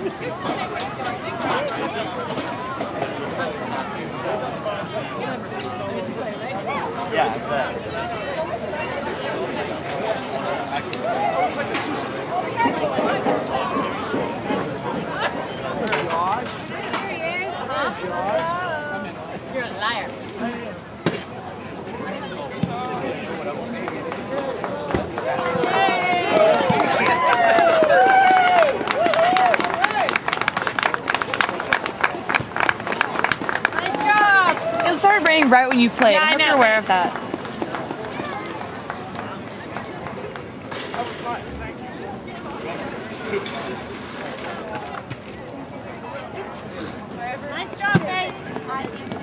Yeah, it's that. You're a liar. Nice job. It started raining right when you played. Yeah, I I hope know, you're aware right? of that. Nice job, guys.